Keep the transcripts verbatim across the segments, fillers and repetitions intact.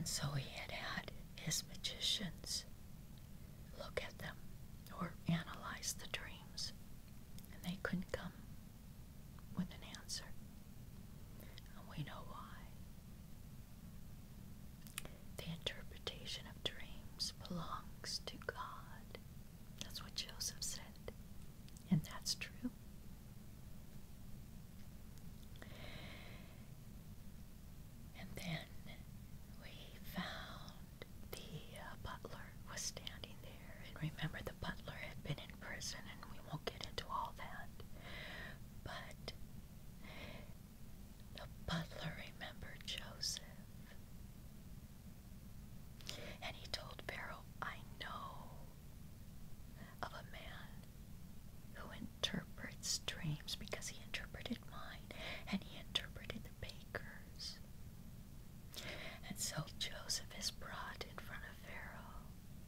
And so he had had his magicians look at them or analyze the dreams, and they couldn't come with an answer. And we know why. The interpretation of dreams belongs to God. That's what Joseph said. And that's true. And then we found the uh, butler was standing there. And remember, the butler had been in prison, and we won't get into all that. But the butler remembered Joseph. And he told Pharaoh, I know of a man who interprets dreams, because he interpreted mine, and he interpreted the baker's. And so Joseph is brought in front of Pharaoh,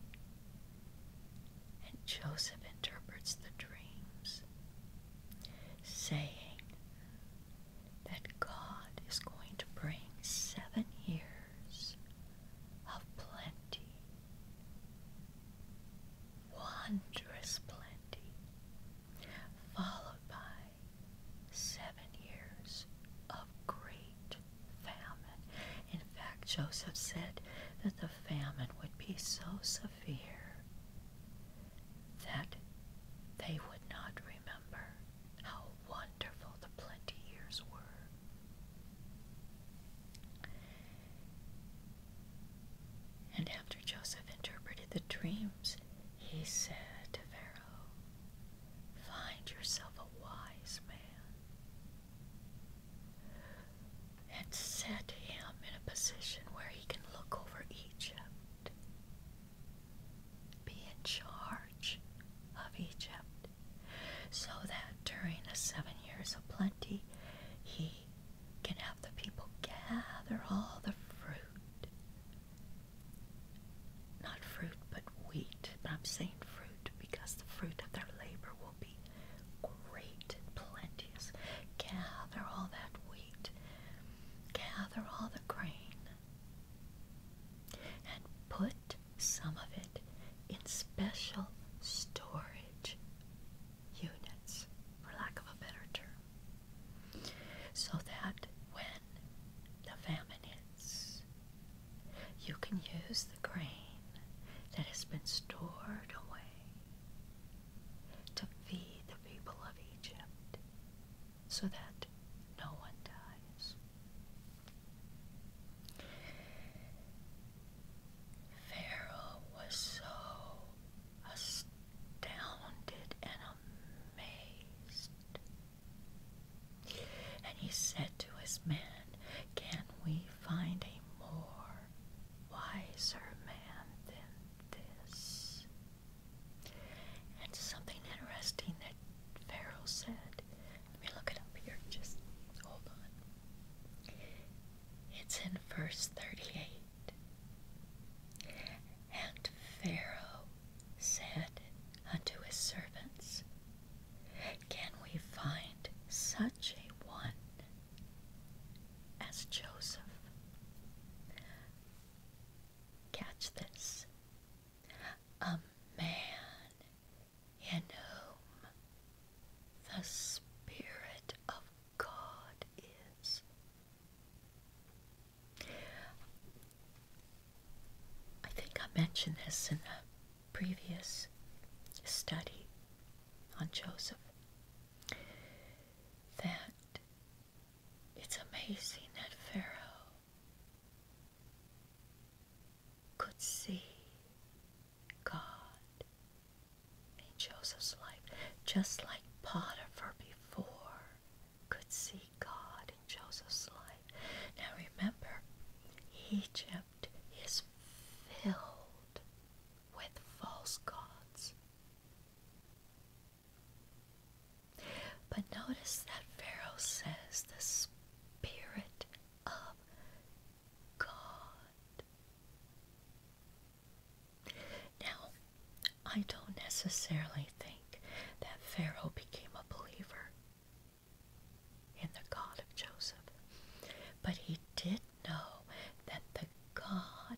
and Joseph interprets the dreams, saying that God is going to bring seven years of plenty, wondrous plenty, followed by seven years of great famine. In fact, Joseph said that the famine would be so severe that they would not remember how wonderful the plenty years were. And after Joseph interpreted the dreams, he said to Pharaoh, find yourself a wise man, and set him in a position where he can look over Egypt, be in charge of Egypt, so that during the seven years of plenty, he can have the people gather all the fruit. Not fruit, but wheat. But I'm saying fruit because the fruit of their labor will be great and plenteous. Gather all that wheat. Gather all the grain. And put some of it in special storage units, for lack of a better term, so that when the famine hits, you can use the grain that has been stored away to feed the people of Egypt, so that no one dies. Pharaoh was so astounded and amazed. And he said to his men, can we find a more wiser man than this? And something interesting that Pharaoh said, let me look it up here, just hold on. It's in verse thirty-eight. And Pharaoh said unto his servants, can we find such a one as Joseph? Catch this. A man in whom the Spirit of God is. I think I mentioned this in a previous study on Joseph, that it's amazing that Pharaoh could see God in Joseph's life, just like Potiphar before could see God in Joseph's life. Now remember, Egypt is filled with false gods. But notice that Pharaoh says the Spirit of God. Now, I don't necessarily think that Pharaoh became a believer in the God of Joseph, but he did know that the God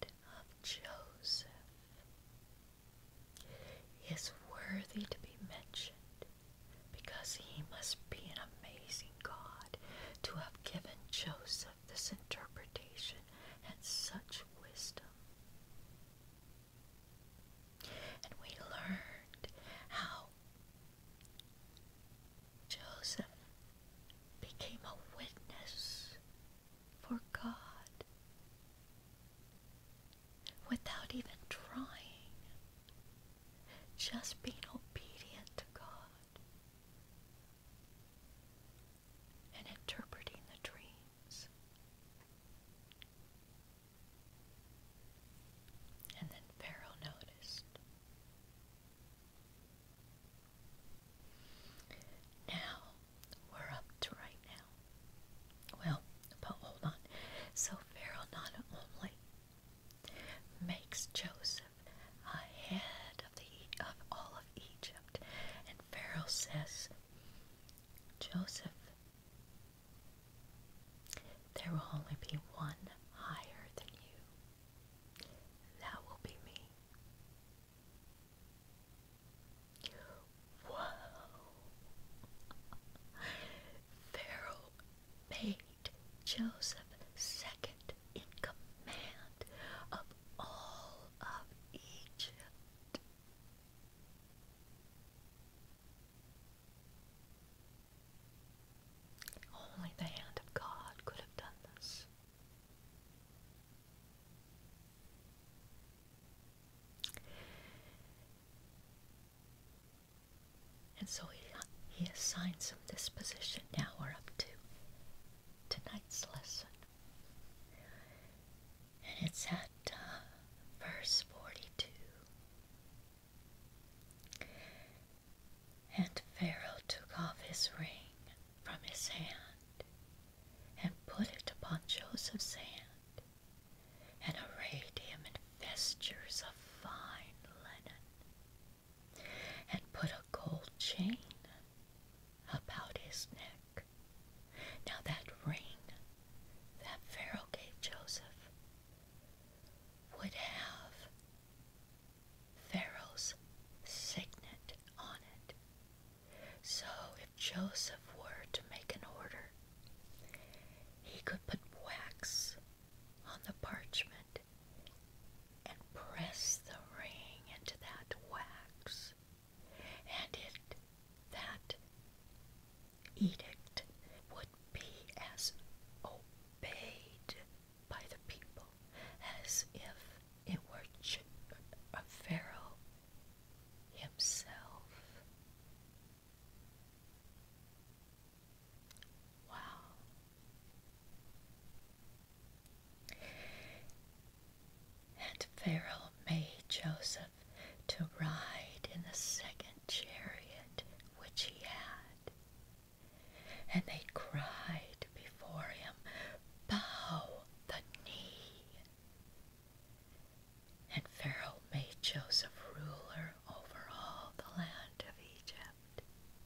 so he, he assigns him this position. Now we're up to tonight's lesson. And it's at uh, verse forty-two. And Pharaoh took off his ring from his hand and put it upon Joseph's hand, and arrayed him in vestures of fine linen, and put a gold chain about his neck. Now that ring that Pharaoh gave Joseph would have Pharaoh's signet on it. So if Joseph were to make an order, he could put wax on the parchment and press the ring into that wax, and it that edict would be as obeyed by the people as if it were a Pharaoh himself. Wow. And Pharaoh made Joseph to ride in the second chariot which he had. And they cried before him, "Bow the knee." And Pharaoh made Joseph ruler over all the land of Egypt.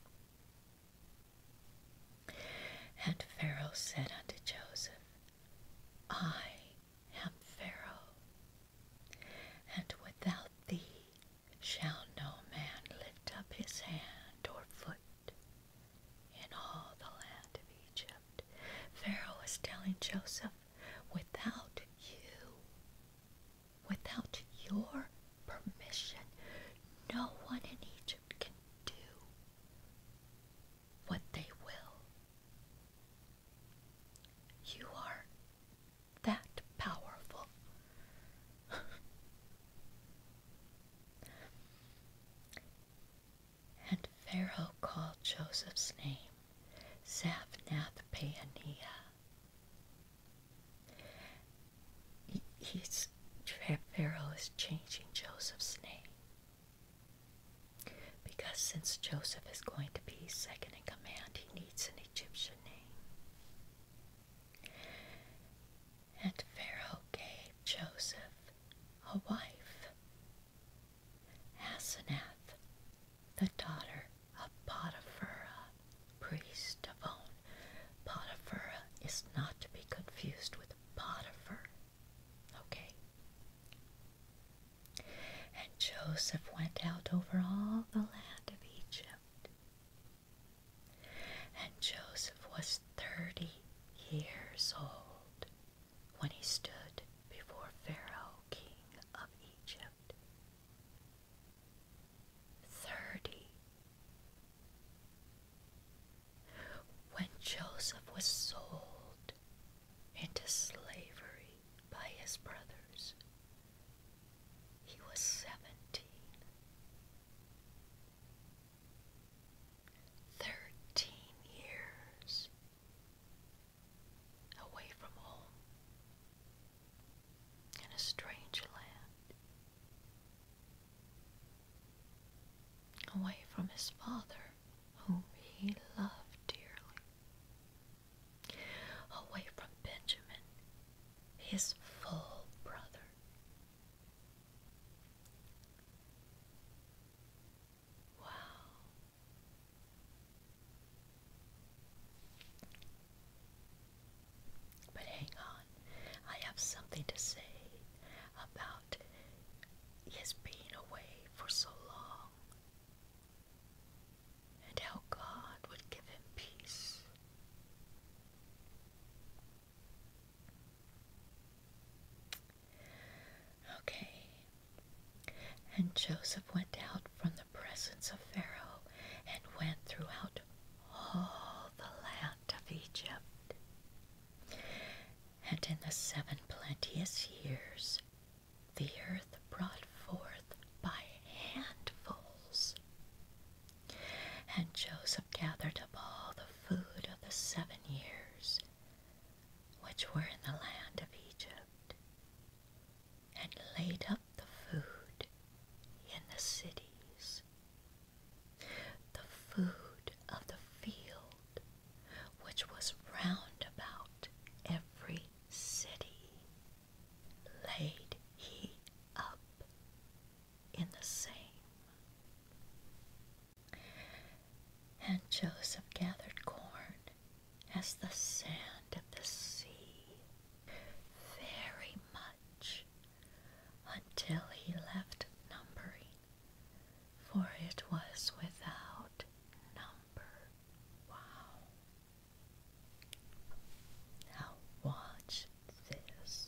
And Pharaoh said unto Joseph, I am Pharaoh, and without thee shall no man lift up his hand or foot in all the land of Egypt. Pharaoh is telling Joseph, without you, without your permission, no one in Egypt can do what they will. You are that powerful. And Pharaoh called Joseph's name Zaphnath-Paaneah. He, he's, Pharaoh is changing Joseph's name, because since Joseph is going to be second in command, he needs an Egyptian name. And Pharaoh gave Joseph a wife, Asenath, the daughter of Potipharah, priest of On. Potipharah is not to be confused with Potiphar. Okay? And Joseph went out over all the land of Egypt. And Joseph was thirty years old when he stood before Pharaoh, king of Egypt. Thirty. When Joseph was sold into slavery by his brothers, he was seventeen. Thirteen years away from home in a strange land, away from his father, whom he loved dearly, away from Benjamin, his full brother. Wow. But hang on, I have something to say about his being away for so long, and how God would give him peace. Okay. And Joseph went out from the presence of Pharaoh and went throughout all the land of Egypt. And in the seven plenteous years, the earth brought forth by handfuls. And laid up the food in the cities, the food of the field, which was round about every city, laid he up in the same. And Joseph gathered corn as the sand of the sea, very much, until he left numbering, for it was without number. Wow. Now watch this.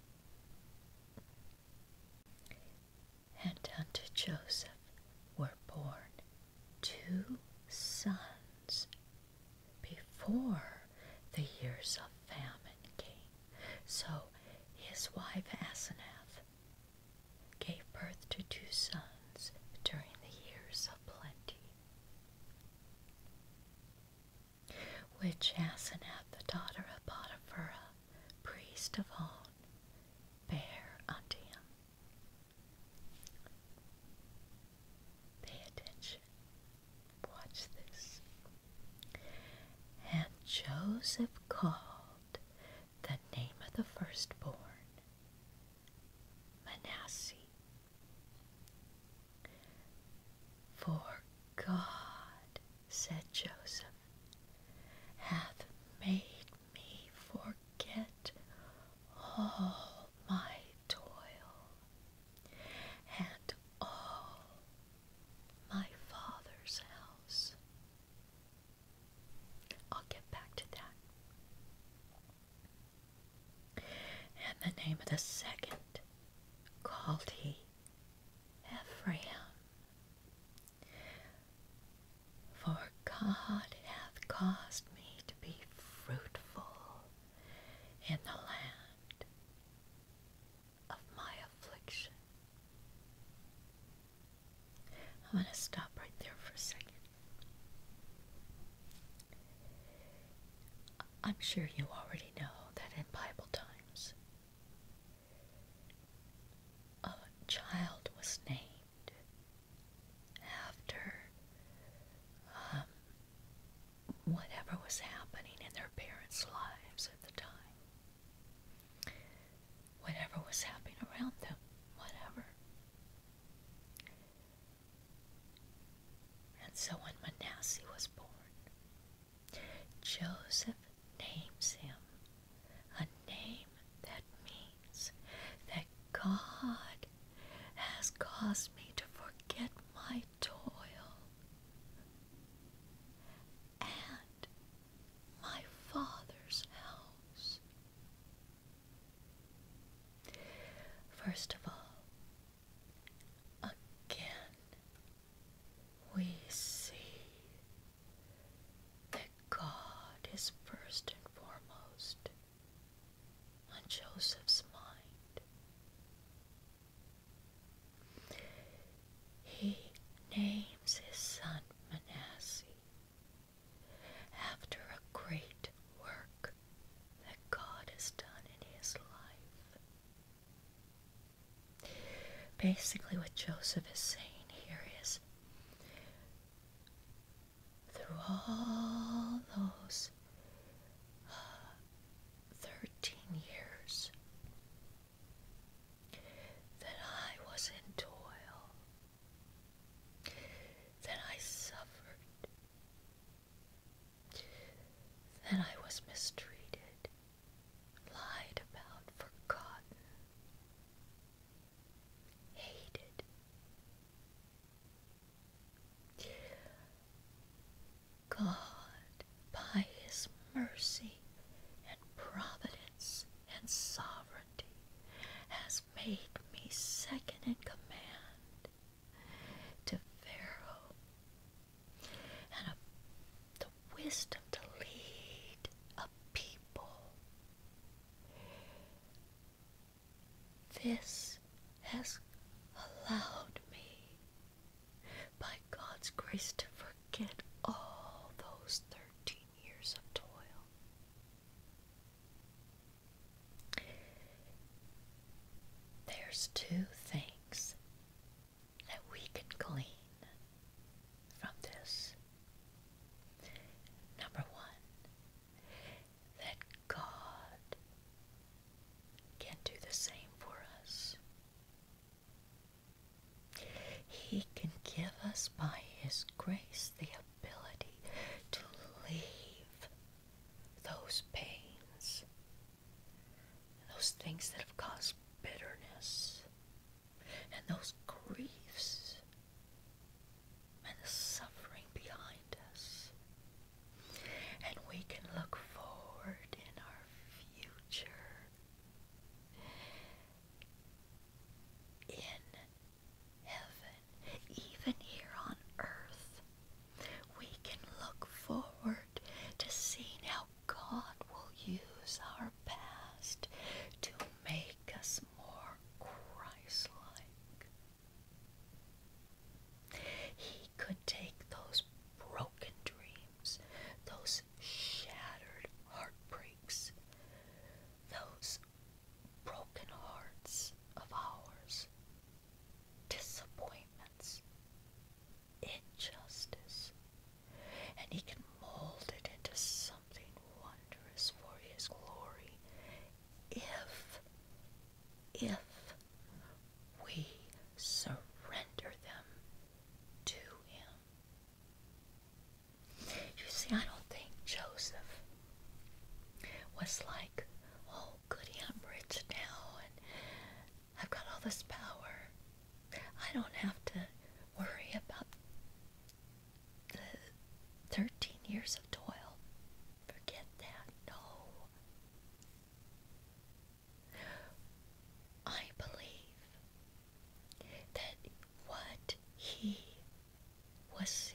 And unto Joseph were born two sons before the years of famine came. So his wife Asenath gave birth to two sons during the years of plenty, which Asenath, the daughter of Potiphar, priest of On, bare unto him. Pay attention. Watch this. And Joseph called the name of the firstborn Manasseh, for God, said Joseph, hath made me forget all my toil and all my father's house. I'll get back to that. And the name of the second called he Ephraim, for God hath caused me to be fruitful in the land of my affliction. I'm going to stop right there for a second. I'm sure you already know that in Bible times, a child was named after um, whatever was happening in their parents' lives at the time. Whatever was happening around them, whatever. And so when Manasseh was born, Joseph names him a name that means that God has caused me to forget my toil and my father's house. First of all, again, we see that God is first and foremost on Joseph's mind. He names his son Manasseh after a great work that God has done in his life. Basically, what Joseph is saying here is, through all those uh, thirteen years that I was in toil, that I suffered, that I was mistreated, lied about, forgotten, hated, God, by his mercy and providence and sovereignty, has made me second in command to Pharaoh, and a, the wisdom to lead a people. This has allowed me, by God's grace, to forget all those thirteen years of toil. There there's two things that we can glean from this. Number one, that God can do the same for us. He can give us by His grace the ability to leave those pains, those things that have caused bitterness, and those griefs, and the suffering behind us. And we can look forward in our future in heaven, even here on earth. We can look forward to seeing how God will use our past to make us more Christ-like. He could take those broken dreams, those shattered heartbreaks, those broken hearts of ours, disappointments, injustice, and He can mold it into something wondrous for His glory if, if we surrender them to Him. You see, I don't think Joseph was like, oh, goody, I'm rich now, and I've got all this power. I don't have to worry about the thirteen years of toil. Forget that. No. I believe that what he was seeing,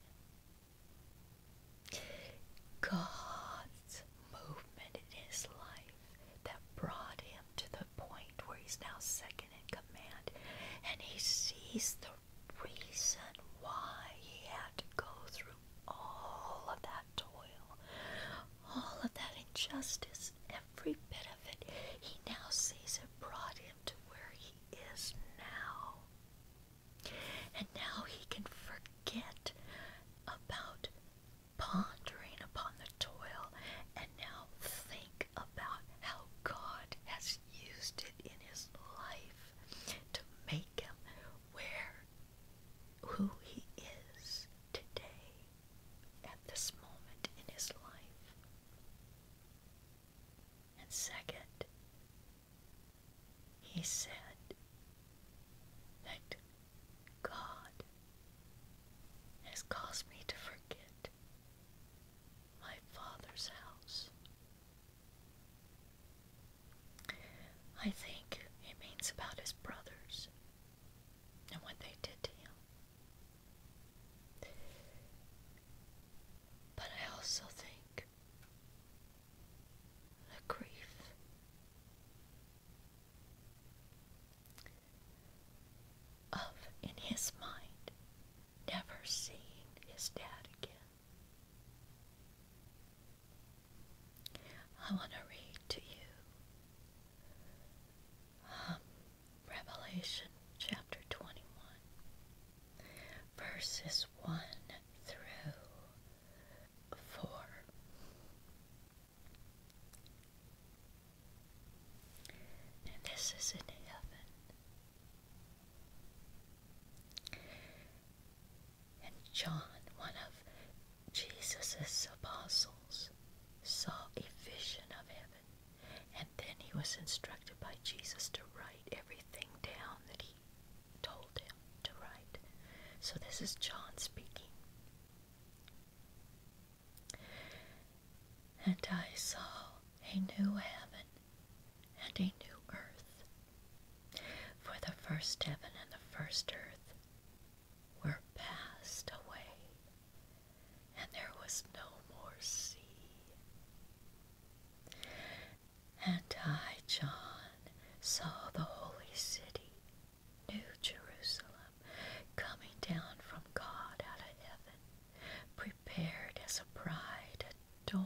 God's movement in his life that brought him to the point where he's now second in command, and he sees the reason why he had to go through all of that toil, all of that injustice, every bit of it. He now sees it brought him to where he is now. And now he can forget about pondering upon the toil and now think about how God has used it in his life to make him where, who he is today at this moment in his life. And second, he said that God has caused me to forget my Father's house. I think it means about his brothers and what they did to him. But I also think the grief of, in his mind, never seeing his dad again. I want to read to you um, Revelation chapter twenty-one, verses one through four. And this is in heaven. And John, one of Jesus' apostles, saw a vision of heaven, and then he was instructed by Jesus to write everything down that he told him to write. So this is John speaking. And I saw a new heaven and a new earth, for the first heaven and the first earth were passed away, and there was no more sea. And I, John, saw the holy city, New Jerusalem, coming down from God out of heaven, prepared as a bride adorned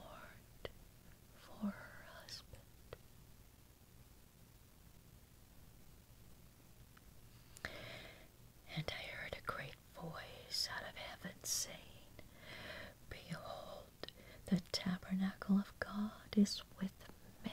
for her husband. And I heard a great voice out of heaven saying, Behold, the tabernacle of God is with men,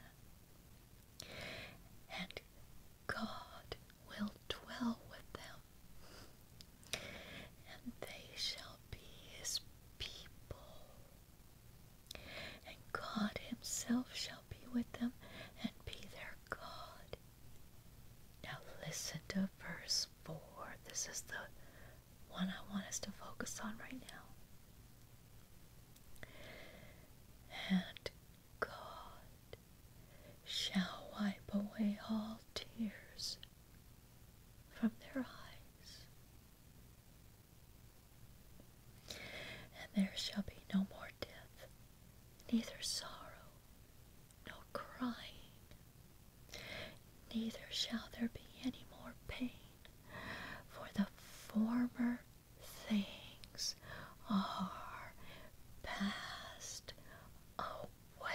and God will dwell with them, and they shall be his people, and God himself shall be with them and be their God. Now listen to verse four. This is the one I want us to focus on right now. And God shall wipe away all tears from their eyes, and there shall be no more death, neither sorrow, nor crying, neither shall there be any more pain, for the former things are passed away.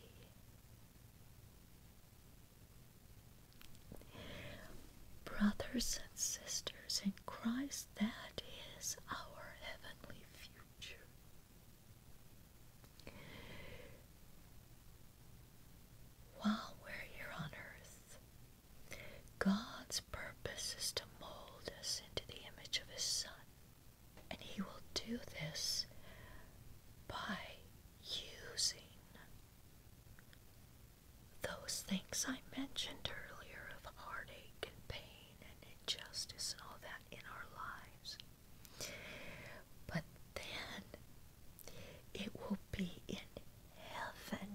Brothers and sisters in Christ, that is our heavenly future. While we're here on earth, God's purpose is to mold us into the image of his Son. And he will do this by using those things I mentioned earlier of heartache and pain and injustice and all that in our lives. But then it will be in heaven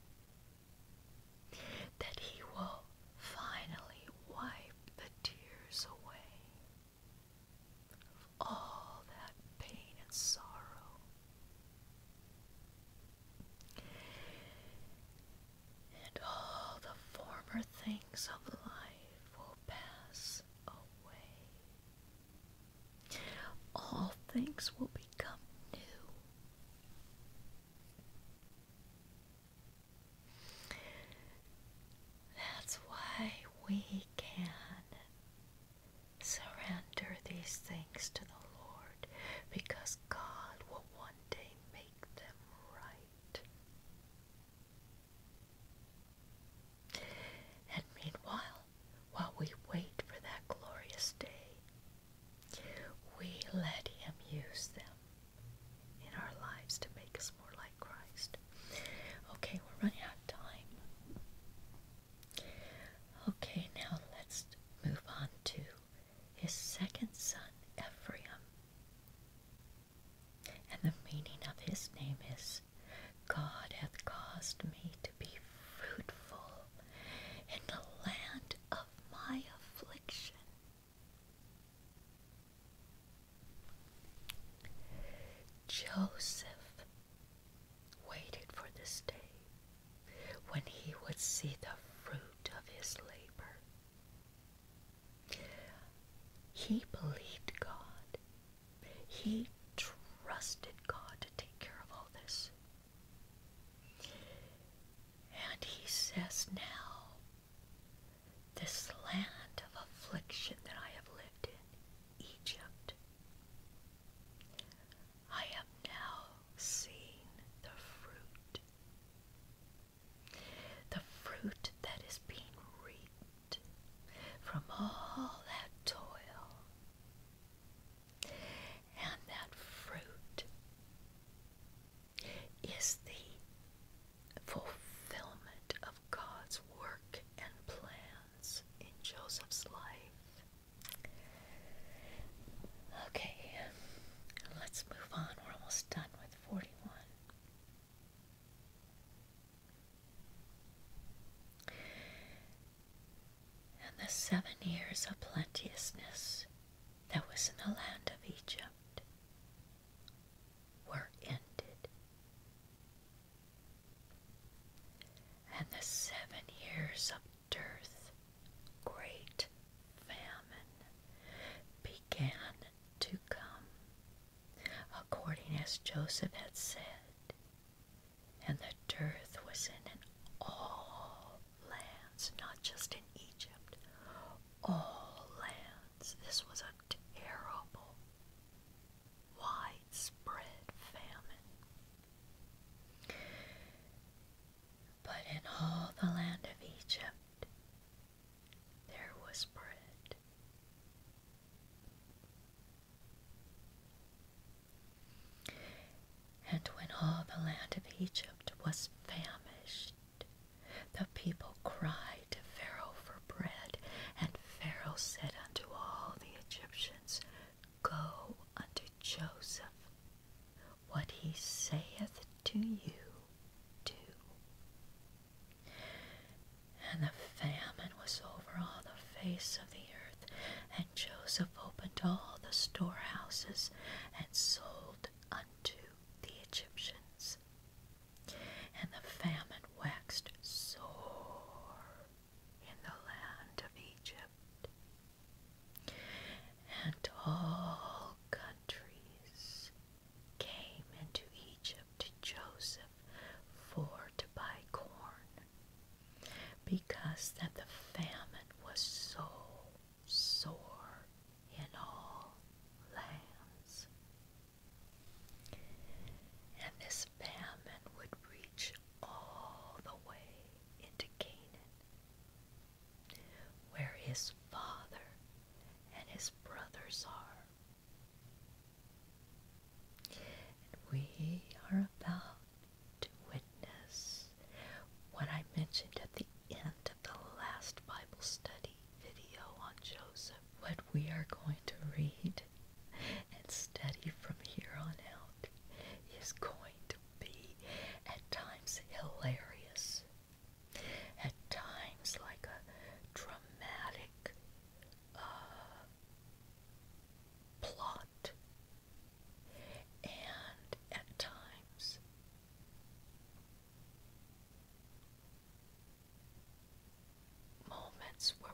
that he will finally wipe the tears away of all that pain and sorrow. And all the former things of life will pass away. All things will become new. That's why we can surrender these things to the Lord, because God will one day make them right. And meanwhile, while we wait for that glorious day, we let him use them in our lives to make us more like Christ. Okay, we're running out of time. Okay, now let's move on to his second son, Ephraim. And the meaning of his name is, God hath caused me to be fruitful in the land of my affliction. Joseph waited for this day when he would see the fruit of his labor. He believed God. He trusted God to take care of all this. And he says now, this land of affliction that I have lived in, Egypt, I am now seeing the fruit. The fruit that is being reaped from all that toil. And that fruit is the fulfillment of God's work and plans in Joseph's life. Okay, let's move on. We're almost done with forty-one. And the seven years of plenteousness that was in the land of Egypt were ended. And the seven years of dearth, great famine, began to come, according as Joseph had said. And the dearth was in, in all lands, not just in Egypt, all lands. This was a his bread. And when all the land of Egypt was famished, the people cried to Pharaoh for bread, and Pharaoh said unto all the Egyptians, Go unto Joseph, what he saith to you, do. And the famine was over all the face of the earth, and Joseph opened all the storehouses, and sold unto the Egyptians. And the famine waxed sore in the land of Egypt, and all countries came into Egypt to Joseph for to buy corn, because that the famine was so sore in all lands. And this famine would reach all the way into Canaan, where his father and his brothers are. And we are about to witness what I mentioned at the end of the last Bible study video on Joseph. What we are going to read and study from here on out is going to be at times hilarious, at times like a dramatic uh, plot, and at times moments where